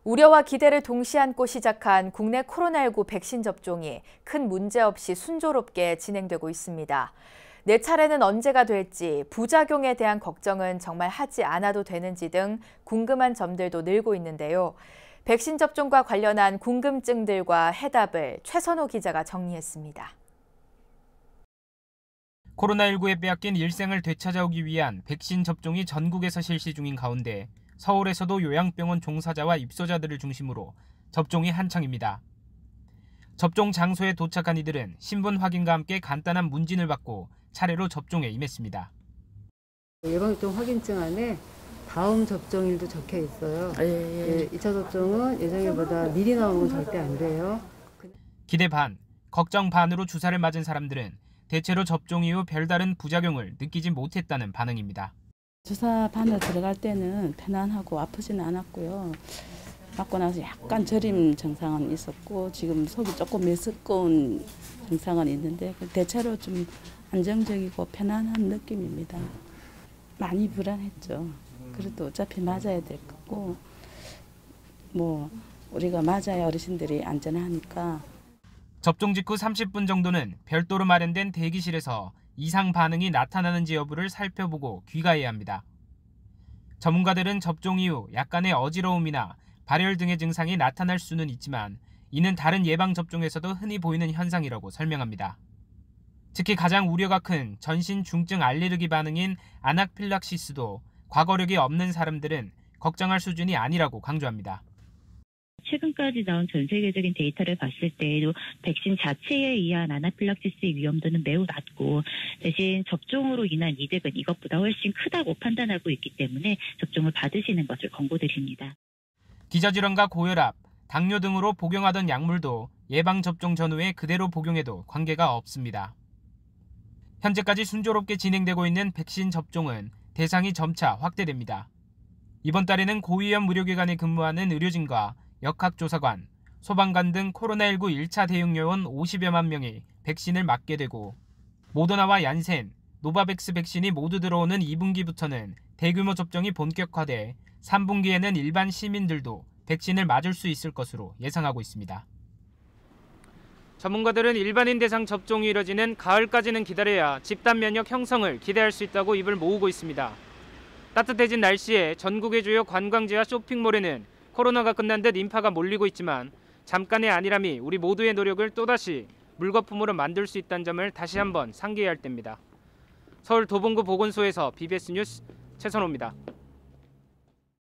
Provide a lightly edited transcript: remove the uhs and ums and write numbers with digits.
우려와 기대를 동시에 안고 시작한 국내 코로나19 백신 접종이 큰 문제 없이 순조롭게 진행되고 있습니다. 내 차례는 언제가 될지, 부작용에 대한 걱정은 정말 하지 않아도 되는지 등 궁금한 점들도 늘고 있는데요. 백신 접종과 관련한 궁금증들과 해답을 최선호 기자가 정리했습니다. 코로나19에 빼앗긴 일생을 되찾아오기 위한 백신 접종이 전국에서 실시 중인 가운데 서울에서도 요양병원 종사자와 입소자들을 중심으로 접종이 한창입니다. 접종 장소에 도착한 이들은 신분 확인과 함께 간단한 문진을 받고 차례로 접종에 임했습니다. 예방접종 확인증 안에 다음 접종일도 적혀 있어요. 2차 접종은 예정일보다 미리 나오면 절대 안 돼요. 기대 반, 걱정 반으로 주사를 맞은 사람들은 대체로 접종 이후 별다른 부작용을 느끼지 못했다는 반응입니다. 주사 바늘 들어갈 때는 편안하고 아프지는 않았고요. 맞고 나서 약간 저림 증상은 있었고 지금 속이 조금 메스꺼운 증상은 있는데 대체로 좀 안정적이고 편안한 느낌입니다. 많이 불안했죠. 그래도 어차피 맞아야 될 거고 우리가 맞아야 어르신들이 안전하니까. 접종 직후 30분 정도는 별도로 마련된 대기실에서 이상 반응이 나타나는지 여부를 살펴보고 귀가해야 합니다. 전문가들은 접종 이후 약간의 어지러움이나 발열 등의 증상이 나타날 수는 있지만 이는 다른 예방접종에서도 흔히 보이는 현상이라고 설명합니다. 특히 가장 우려가 큰 전신 중증 알레르기 반응인 아나필락시스도 과거력이 없는 사람들은 걱정할 수준이 아니라고 강조합니다. 최근까지 나온 전 세계적인 데이터를 봤을 때에도 백신 자체에 의한 아나필락시스의 위험도는 매우 낮고 대신 접종으로 인한 이득은 이것보다 훨씬 크다고 판단하고 있기 때문에 접종을 받으시는 것을 권고드립니다. 기저질환과 고혈압, 당뇨 등으로 복용하던 약물도 예방접종 전후에 그대로 복용해도 관계가 없습니다. 현재까지 순조롭게 진행되고 있는 백신 접종은 대상이 점차 확대됩니다. 이번 달에는 고위험 의료기관에 근무하는 의료진과 역학조사관, 소방관 등 코로나19 1차 대응 요원 50여만 명이 백신을 맞게 되고 모더나와 얀센, 노바백스 백신이 모두 들어오는 2분기부터는 대규모 접종이 본격화돼 3분기에는 일반 시민들도 백신을 맞을 수 있을 것으로 예상하고 있습니다. 전문가들은 일반인 대상 접종이 이뤄지는 가을까지는 기다려야 집단 면역 형성을 기대할 수 있다고 입을 모으고 있습니다. 따뜻해진 날씨에 전국의 주요 관광지와 쇼핑몰에는 코로나가 끝난 듯 인파가 몰리고 있지만 잠깐의 안일함이 우리 모두의 노력을 또다시 물거품으로 만들 수 있다는 점을 다시 한번 상기해야 할 때입니다. 서울 도봉구 보건소에서 BBS 뉴스 최선호입니다.